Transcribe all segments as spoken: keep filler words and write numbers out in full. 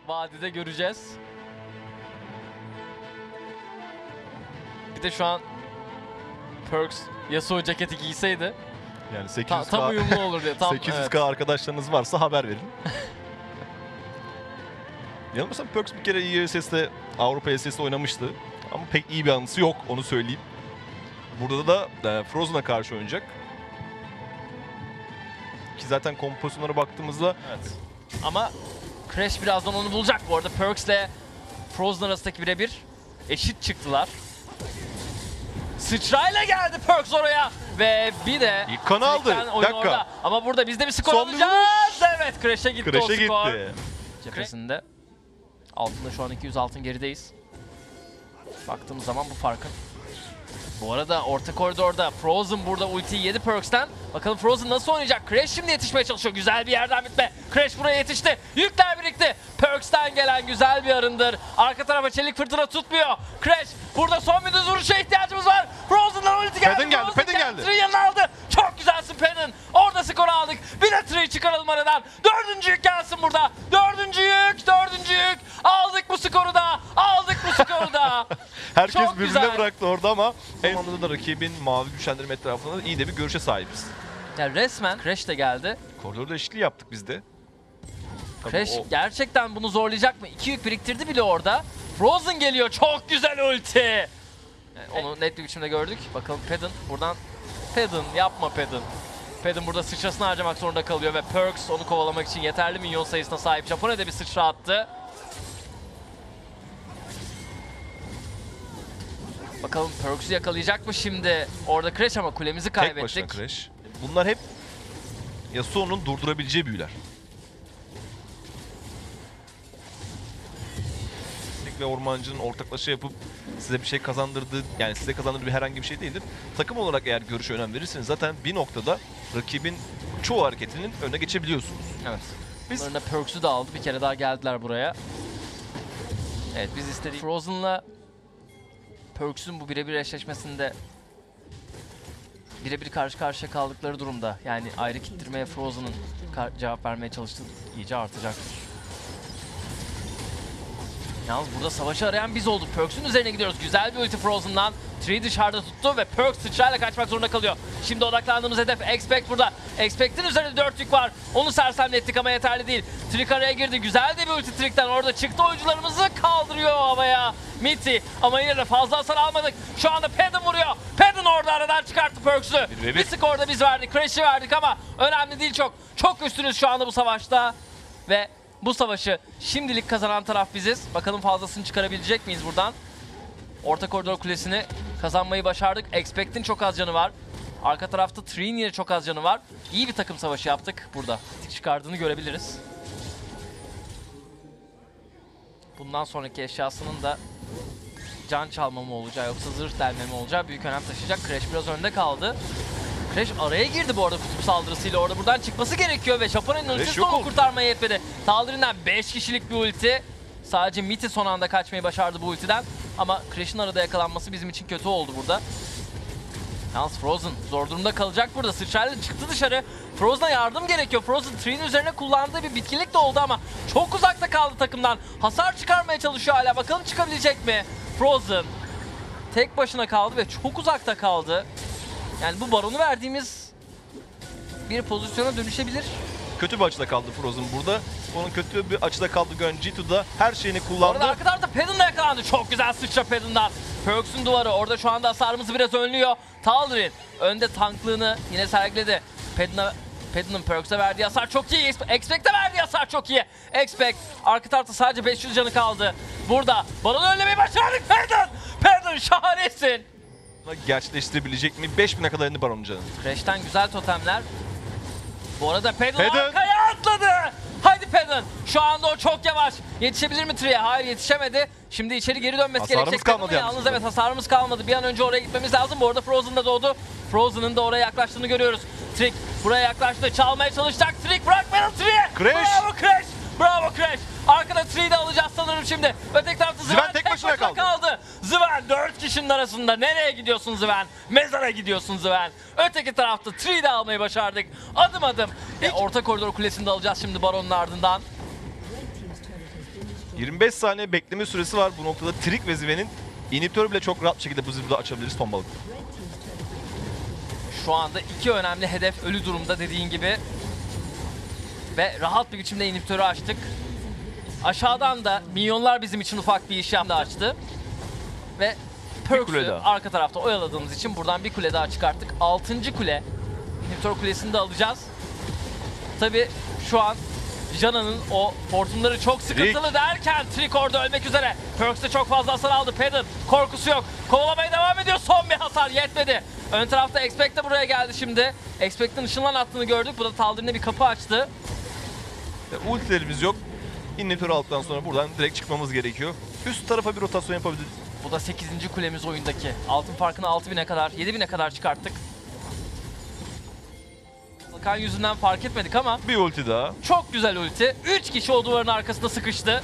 vadide göreceğiz. Bir de şu an Perkz Yasuo ceketi giyseydi Yani sekiz ta, yüz K, tam uyumlu olur diye. Tam, sekiz yüz K evet. arkadaşlarınız varsa haber verin. Yanılmıyorsam Perkz bir kere E S S'te, Avrupa E S S'te oynamıştı. Ama pek iyi bir anısı yok, onu söyleyeyim. Burada da e, Frozen'a karşı oynayacak. Ki zaten kompozisyonlara baktığımızda... Evet. Ama Crash birazdan onu bulacak. Bu arada Perkz ile Frozen arasındaki birebir eşit çıktılar. Sıçrayla geldi Perkz oraya ve bir de İlk kanı aldı. oyun Dakika. orada. Ama burada biz de bir skor Son bir alacağız. Evet, Crash'e gitti Crash'e o skor. gitti. Cephesinde. Altında şu an iki yüz altın gerideyiz. Baktığımız zaman bu farkın. Bu arada orta koridorda Frozen burada ultiyi yedi Perkz'ten. Bakalım Frozen nasıl oynayacak? Crash şimdi yetişmeye çalışıyor. Güzel bir yerden bitme. Crash buraya yetişti. Yükler birikti. Perkz'ten gelen güzel bir arındır. Arka tarafa çelik fırtına tutmuyor. Crash burada son bir düz vuruşa ihtiyacımız var. Frozen'dan ulti geldi. Pedin geldi, Pedin geldi. Tree yanına aldı. Çok güzelsin Pedin. Orada skoru aldık. Bir de Tree'yi çıkaralım aradan. Dördüncü yük gelsin burada. Dördüncü yük, dördüncü yük. Aldık bu skoru da. Aldık bu skoru da. Herkes Çok birbirine güzel. bıraktı orada ama en sonunda da rakibin mavi güçlendirme etrafında iyi de bir görüşe sahibiz. Ya resmen Crash de geldi. Koridorda eşitliği yaptık biz de. Tabii Crash o- gerçekten bunu zorlayacak mı? İki yük biriktirdi bile orada. Frozen geliyor. Çok güzel ulti. Yani onu net bir biçimde gördük. Bakalım Pedin buradan. Pedin yapma Pedin. Pedin burada sıçrasını harcamak zorunda kalıyor ve Perkz onu kovalamak için yeterli minyon sayısına sahip. Japonya'da bir sıçra attı. Bakalım Perkz'ü yakalayacak mı şimdi? Orada Crash ama kulemizi Tek kaybettik. başına Crash. Bunlar hep Yasuo'nun durdurabileceği büyüler. Ve ormancının ortaklaşa yapıp size bir şey kazandırdığı, yani size kazandırdığı bir herhangi bir şey değildir. Takım olarak eğer görüşe önem verirseniz zaten bir noktada rakibin çoğu hareketinin önüne geçebiliyorsunuz. Evet. Biz- Bunların da Perkz'ü de aldı. Bir kere daha geldiler buraya. Evet, biz istedik. Frozen'la Perkz'ün bu birebir eşleşmesinde birebir karşı karşıya kaldıkları durumda, yani ayrı kittirmeye Frozen'ın cevap vermeye çalıştığı iyice artacaktır. Yalnız burada savaşı arayan biz olduk. Perkz'ün üzerine gidiyoruz. Güzel bir ulti Frozen'dan. Tree dışarıda tuttu ve Perkz sıçrayla kaçmak zorunda kalıyor. Şimdi odaklandığımız hedef Expect burada. Expect'in üzerinde dört yük var. Onu sersemlettik ama yeterli değil. Trick araya girdi. Güzel de bir ulti Trick'ten. Orada çıktı, oyuncularımızı kaldırıyor havaya Mitty. Ama yine de fazla hasar almadık. Şu anda Pedin vuruyor. Pedin orada aradan çıkarttı Perkz'ü. Bir, bir. bir skorda biz verdik. Crash'i verdik ama önemli değil çok. Çok üstünüz şu anda bu savaşta. Ve bu savaşı şimdilik kazanan taraf biziz. Bakalım fazlasını çıkarabilecek miyiz buradan? Orta koridor kulesini kazanmayı başardık. Expect'in çok az canı var. Arka tarafta Tree'nin yine çok az canı var. İyi bir takım savaşı yaptık burada. Tik çıkardığını görebiliriz. Bundan sonraki eşyasının da can çalma mı olacağı yoksa zırh delme mi olacağı büyük önem taşıyacak. Crash biraz önde kaldı. Crash araya girdi bu arada kutup saldırısıyla, orada buradan çıkması gerekiyor ve Japonya'nın ultisi onu kurtarmaya yetmedi. Taldirin'den beş kişilik bir ulti. Sadece Mitty son anda kaçmayı başardı bu ultiden. Ama Crash'in arada yakalanması bizim için kötü oldu burada. Yalnız Frozen zor durumda kalacak burada. Sıçrayla çıktı dışarı. Frozen'a yardım gerekiyor. Frozen Tree'nin üzerine kullandığı bir bitkinlik de oldu ama çok uzakta kaldı takımdan. Hasar çıkarmaya çalışıyor hala. Bakalım çıkabilecek mi? Frozen tek başına kaldı ve çok uzakta kaldı. Yani bu baronu verdiğimiz bir pozisyona dönüşebilir. Kötü bir açıda kaldı Frozen burada. Onun kötü bir açıda kaldı gören G iki da her şeyini kullandı. Orada arka tarafta Pedin'le yakalandı. Çok güzel sıçra Pedin'den. Perkz'ün duvarı orada şu anda hasarımızı biraz önlüyor. Taldirin önde tanklığını yine sergiledi. Pedin'e Pedin'in Perkz'e verdiği hasar çok iyi. Expect'e verdiği hasar çok iyi. Expect arka tarafta sadece beş yüz canı kaldı. Burada baronu önlemeyi başardık Pedin. Pedin şahanesin. Gerçekleştirebilecek mi? beş bine kadar indi Baron canı. Crash'ten güzel totemler. Bu arada Pedin Pedin. arkaya atladı. Haydi Pedin. Şu anda o çok yavaş. Yetişebilir mi Tree'ye? Hayır, yetişemedi. Şimdi içeri geri dönmesi Hasarımız gerekecek. kalmadı Yalnız yalnız. evet, hasarımız kalmadı. Bir an önce oraya gitmemiz lazım. Bu arada Frozen da doğdu. Frozen'ın da oraya yaklaştığını görüyoruz. Trick buraya yaklaştı. Çalmaya çalışacak. Trick bırakmayalım Tree'ye. Crash. Bravo Crash. Bravo Crash. Arkada Tree'yi de alacağız sanırım şimdi. Öteki tarafta Zven, Zven tek başına kaldı. kaldı. Zven dört kişinin arasında. Nereye gidiyorsun Zven? Mezara gidiyorsun Zven. Öteki tarafta Tree'yi de almayı başardık. Adım adım. E, orta koridor kulesini de alacağız şimdi Baron'un ardından. yirmi beş saniye bekleme süresi var. Bu noktada Trik ve Zven'in inhibitör bile çok rahat bir şekilde bu zibidi açabiliriz tombalık. Şu anda iki önemli hedef ölü durumda dediğin gibi. Ve rahat bir biçimde inhibitörü açtık. Aşağıdan da minyonlar bizim için ufak bir iş yaptı açtı. Ve Perks'ü arka tarafta oyaladığımız için buradan bir kule daha çıkarttık. altıncı kule. İnhibitör kulesini de alacağız. Tabi şu an Jana'nın o hortumları çok sıkıntılı Trick. derken Trick orada ölmek üzere. Perks de çok fazla hasar aldı. Pedon korkusu yok. Kovalamaya devam ediyor. Son bir hasar yetmedi. Ön tarafta Expect de buraya geldi şimdi. Expect'in ışınlan attığını gördük. Bu da Taldir'ine bir kapı açtı. E, ultilerimiz yok. İnhibitörü aldıktan sonra buradan direkt çıkmamız gerekiyor. Üst tarafa bir rotasyon yapabiliriz. Bu da sekizinci kulemiz oyundaki. Altın farkını altı bine kadar, yedi bine kadar çıkarttık. Kan yüzünden fark etmedik ama Bir ulti daha. çok güzel ulti. üç kişi o duvarın arkasında sıkıştı.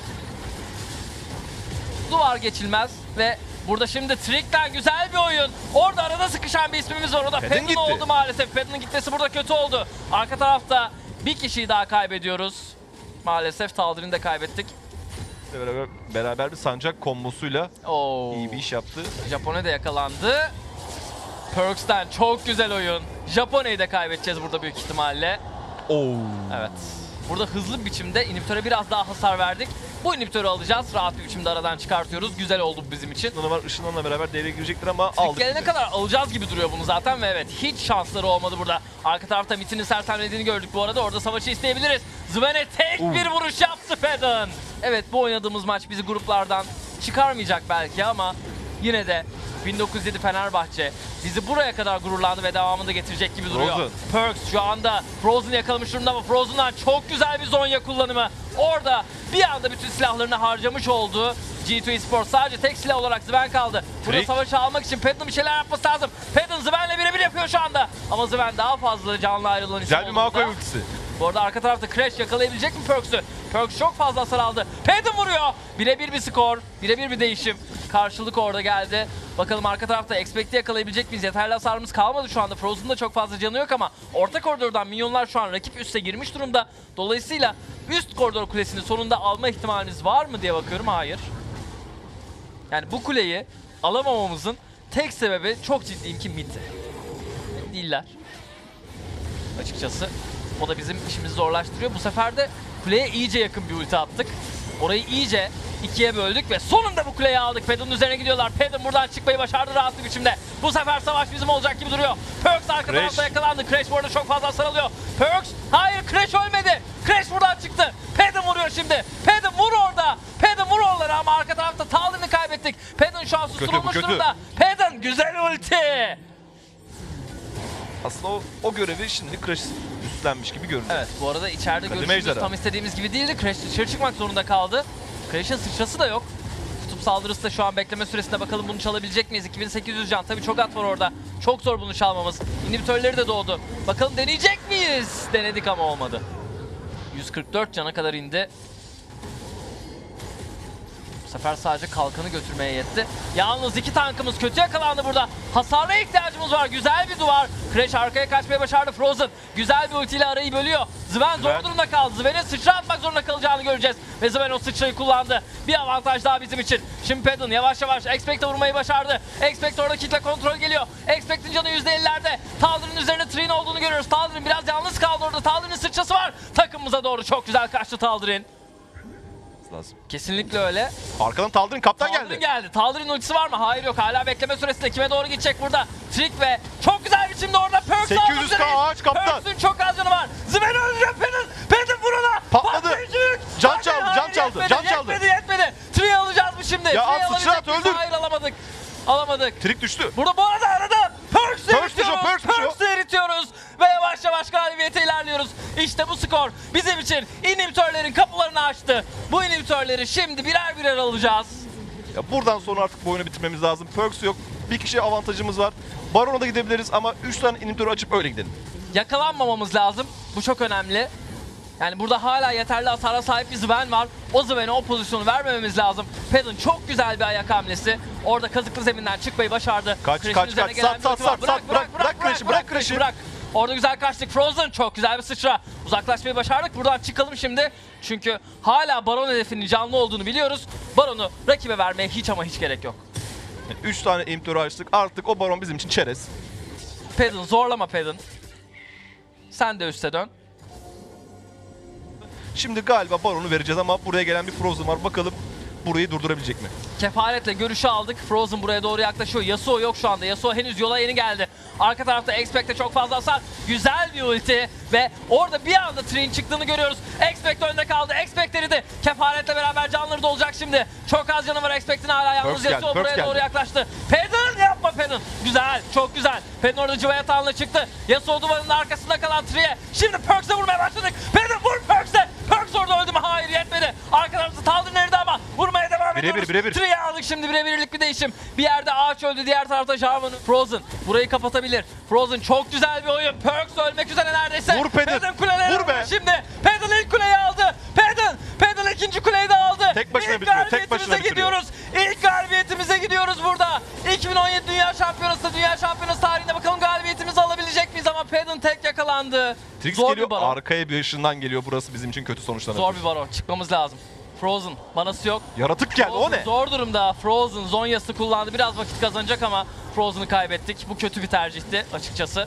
Duvar geçilmez ve burada şimdi Trick'ten güzel bir oyun. Orada arada sıkışan bir ismimiz var. O da Pedon Pedon gitti. oldu maalesef. Pedon'un gitmesi burada kötü oldu. Arka tarafta bir kişiyi daha kaybediyoruz. Maalesef Taldir'ini de kaybettik. Beraber, beraber bir sancak kombosuyla Oo. iyi bir iş yaptı. Japone de yakalandı. Perks'ten çok güzel oyun. Japone'yi de kaybedeceğiz burada büyük ihtimalle. Oo. Evet. Burada hızlı bir biçimde inhibitöre biraz daha hasar verdik. Bu inhibitörü alacağız. Rahat bir biçimde aradan çıkartıyoruz. Güzel oldu bizim için. Işınlanı var. Işınlanla beraber devreye girecektir ama aldık. Gelene bizi. kadar alacağız gibi duruyor bunu zaten ve evet hiç şansları olmadı burada. Arka tarafta Mit'in sersemlediğini gördük bu arada. Orada savaşı isteyebiliriz. Zven'e tek Uh. bir vuruş yaptı Pedon. Evet bu oynadığımız maç bizi gruplardan çıkarmayacak belki ama yine de bin dokuz yüz yedi Fenerbahçe bizi buraya kadar gururlandı ve devamını getirecek gibi duruyor. Frozen. Perks şu anda Frozen'ı yakalamış durumda ama Frozen'dan çok güzel bir Zonya kullanımı. Orada bir anda bütün silahlarını harcamış oldu. G iki Esports sadece tek silah olarak Zven kaldı. Burada Trick. savaşı almak için Pedon'un bir şeyler yapması lazım. Pedon Zven'le birebir yapıyor şu anda. Ama Zven daha fazla canlı ayrılan isim Güzel bir olduğunda- Maokai ultisi. Bu arada arka tarafta Crash yakalayabilecek mi Perks'ü? Perks çok fazla hasar aldı. Pedon vuruyor. Birebir bir skor. Birebir bir değişim. Karşılık orada geldi. Bakalım arka tarafta Expect'i yakalayabilecek miyiz? Yeterli hasarımız kalmadı şu anda. Frozen'da çok fazla canı yok ama orta koridordan minyonlar şu an rakip üste girmiş durumda. Dolayısıyla üst koridor kulesini sonunda alma ihtimalimiz var mı diye bakıyorum. Hayır. Yani bu kuleyi alamamamızın tek sebebi çok ciddiyim ki mid. Değiller. Açıkçası. O da bizim işimizi zorlaştırıyor. Bu sefer de kuleye iyice yakın bir ulti attık. Orayı iyice ikiye böldük ve sonunda bu kuleyi aldık. Pedon'un üzerine gidiyorlar. Pedon buradan çıkmayı başardı rahat bir biçimde. Bu sefer savaş bizim olacak gibi duruyor. Perks arka Crash. tarafta yakalandı. Crash bu arada çok fazla hasar alıyor. Perks, hayır Crash ölmedi. Crash buradan çıktı. Pedon vuruyor şimdi. Pedon vur orada. Pedon vur oraları ama arka tarafta Taldir'ini kaybettik. Pedon şu an Kötü, bu susturulmuş kötü. durumda. Pedon güzel ulti. Aslında o, o görevi şimdi Crash üstlenmiş gibi görünüyor. Evet bu arada içeride Kadim görüşümüz Ejderha. tam istediğimiz gibi değildi. Crash dışarı çıkmak zorunda kaldı. Crash'ın sıçrası da yok. Kutup saldırısı da şu an bekleme süresinde bakalım bunu çalabilecek miyiz? iki bin sekiz yüz can tabii çok at var orada. Çok zor bunu çalmamız. İnhibitörleri de doğdu. Bakalım deneyecek miyiz? Denedik ama olmadı. yüz kırk dört cana kadar indi. Bu sefer sadece kalkanı götürmeye yetti. Yalnız iki tankımız kötü yakalandı burada. Hasarla ihtiyacımız var. Güzel bir duvar. Crash arkaya kaçmaya başardı. Frozen güzel bir ultiyle arayı bölüyor. Zven zor Zven. durumda kaldı. Zven'e sıçra atmak zorunda kalacağını göreceğiz. Ve Zven o sıçrayı kullandı. Bir avantaj daha bizim için. Şimdi Pedon yavaş yavaş Expect'e vurmayı başardı. Expect orada kitle kontrol geliyor. Expect'in canı yüzde ellilerde. Taldir'in üzerine Trick'in olduğunu görüyoruz. Taldir'in biraz yalnız kaldı orada. Taldir'in sıçrası var. Takımımıza doğru çok güzel kaçtı Taldir'in. Lazım. Kesinlikle öyle. Arkadan Taldir'in kaptan Taldir'in geldi. geldi. Taldir'in ultisi var mı? Hayır yok. Hala bekleme süresinde kime doğru gidecek burada? Trick ve çok güzel biçimde orada Perks sekiz yüz aldı. K ağaç kaptan. Perks'ün çok az canı var. Zven öldürüyor Pedon. Pedon vur ona. Patladı. Patlayıcı. Can Hayır, çaldı, hayır, can çaldı, yetmedi, can çaldı. Yetmedi yetmedi. Trick'i alacağız mı şimdi? Ya Trick'i at, sıçra alabilecek at, miyiz? öldür. Hayır alamadık. Alamadık. Trick düştü. Burada bu arada arada Perks'ü Perks düşüyor, eritiyoruz. Perks düşüyor. Perks'ü eritiyoruz. Ve yavaş yavaş galibiyete ilerliyoruz. İşte bu skor bizim için inhibitörlerin kapılarını açtı. Bu inhibitörleri şimdi birer birer alacağız. Ya buradan sonra artık bu oyunu bitirmemiz lazım. Perks yok. Bir kişi avantajımız var. Baron'a da gidebiliriz ama üç tane inhibitörü açıp öyle gidelim. Yakalanmamamız lazım. Bu çok önemli. Yani burada hala yeterli hasara sahip bir Zven var. O Zven'e o pozisyonu vermememiz lazım. Pedon çok güzel bir ayak hamlesi. Orada kazıklı zeminden çıkmayı başardı. Kaç, Crash'in kaç, üzerine kaç. gelen Sat, bir sat, ulti var. sat, sat. Bırak, bırak Crash'i, bırak Crash'i. Bırak. Orada güzel kaçtık. Frozen çok güzel bir sıçra. Uzaklaşmayı başardık. Buradan çıkalım şimdi. Çünkü hala Baron hedefinin canlı olduğunu biliyoruz. Baron'u rakibe vermeye hiç ama hiç gerek yok. üç tane inhibitörü açtık. Artık o baron bizim için çerez. Pedon zorlama Pedon. Sen de üste dön. Şimdi galiba baronu vereceğiz ama buraya gelen bir Frozen var. Bakalım burayı durdurabilecek mi? Kefaretle görüşü aldık. Frozen buraya doğru yaklaşıyor. Yasuo yok şu anda. Yasuo henüz yola yeni geldi. Arka tarafta Expect'te çok fazla hasar. Güzel bir ulti ve orada bir anda Tree'nin çıktığını görüyoruz. Expect önde kaldı. Expect eridi. Kefaretle beraber canları da olacak şimdi. Çok az canı var Expect'in hala yalnız. Perks geldi, Yasuo Perks buraya geldi. doğru yaklaştı. Pedon yapma Pedon. Güzel, çok güzel. Pedon orada cıva yatağına çıktı. Yasuo duvarının arkasında kalan Tree'ye. Şimdi Perks'e vurmaya başladık. Pedon vur Perks'e. Perks orada öldü mü? Hayır, yetmedi. Arka tarafta Taldir nerede ama vurmaya devam Birebir, ediyoruz. birebir. Tree'yi aldık şimdi, birebirlik bir değişim. Bir yerde ağaç öldü, diğer tarafta Jarvan. Frozen burayı kapatabilir. Frozen çok güzel bir oyun. Perks ölmek üzere neredeyse. Vur Pedon. Pedon kuleleri Vur be. aldı şimdi. Pedon ilk kuleyi aldı. Pedon. Pedon ikinci kuleyi de aldı. Tek başına İlk bitiriyor, tek galibiyetimize başına bitiriyor. gidiyoruz. İlk galibiyetimize gidiyoruz burada. iki bin on yedi Dünya Şampiyonası, Dünya Şampiyonası tarihinde bakalım galibiyetimizi alabilecek miyiz ama Pedon tek yakalandı. Trix Zor geliyor, bir baron. arkaya bir ışından geliyor. Burası bizim için kötü sonuçlanabilir. Zor bir baron. Çıkmamız lazım. Frozen. Manası yok. Yaratık geldi, o Frozen ne? zor durumda. Frozen Zonya'sı kullandı. Biraz vakit kazanacak ama Frozen'ı kaybettik. Bu kötü bir tercihti açıkçası.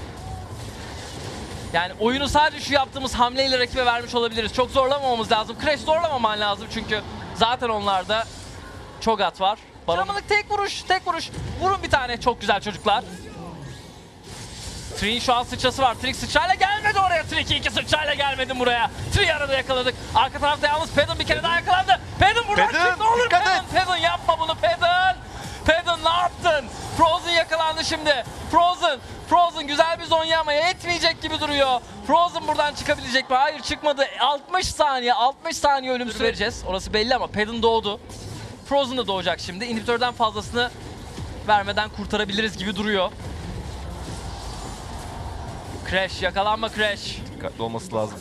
Yani oyunu sadece şu yaptığımız hamleyle rakibe vermiş olabiliriz. Çok zorlamamamız lazım. Crash zorlamaman lazım çünkü zaten onlarda Cho'Gath var. Baronluk tek vuruş, tek vuruş. Vurun bir tane, çok güzel çocuklar. Tree'nin şu an sıçrası var. Trick sıçrayla gelmedi oraya. Trick iki sıçrayla gelmedi buraya. Tree'yi arada yakaladık. Arka tarafta yalnız Pedon bir kere daha yakalandı. Pedon buradan Pedon, çık, ne olur dikkat Pedon. et. Pedon yapma bunu Pedon. Pedon ne yaptın? Frozen yakalandı şimdi. Frozen. Frozen güzel bir zonya ama yetmeyecek gibi duruyor. Frozen buradan çıkabilecek mi? Hayır, çıkmadı. altmış saniye. altmış saniye ölüm süre vereceğiz. Orası belli ama Pedon doğdu. Frozen da doğacak şimdi. İnhibitörden fazlasını vermeden kurtarabiliriz gibi duruyor. Crash, yakalanma Crash. Dikkatli olması lazım.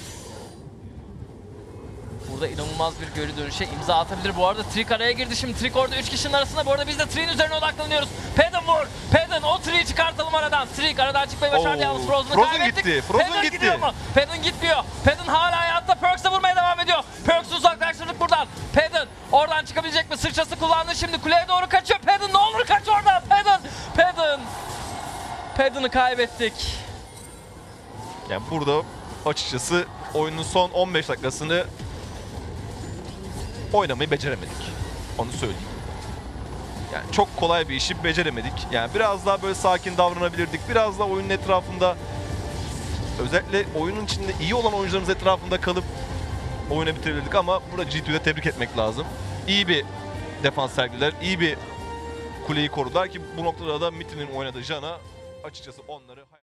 Burada inanılmaz bir geri dönüşe imza atabilir. Bu arada Trick araya girdi şimdi. Trick orada üç kişinin arasında. Bu arada biz de Trick'in üzerine odaklanıyoruz. Pedon vur. Pedon o Trick'i çıkartalım aradan. Trick aradan çıkmayı başardı Oo, yalnız. Frozen'ı Frozen kaybettik. gitti, Frozen Pedon gitti. gidiyor mu? Pedon gitmiyor. Pedon hala hayatta. Perks'e vurmaya devam ediyor. Perks'ü uzaklaştırdık buradan. Pedon oradan çıkabilecek mi? Sıçrası kullandı şimdi. Kuleye doğru kaçıyor. Pedon ne olur kaç oradan. Pedon. Pedon. Pedon'u kaybettik. Yani burada açıkçası oyunun son on beş dakikasını oynamayı beceremedik. Onu söyleyeyim. Yani çok kolay bir işi beceremedik. Yani biraz daha böyle sakin davranabilirdik. Biraz daha oyunun etrafında, özellikle oyunun içinde iyi olan oyuncularımız etrafında kalıp oyunu bitirebilirdik ama burada G iki'de tebrik etmek lazım. İyi bir defans sergiler, iyi bir kuleyi korudular ki bu noktada da Mithi'nin oynadığı Jan'a açıkçası onları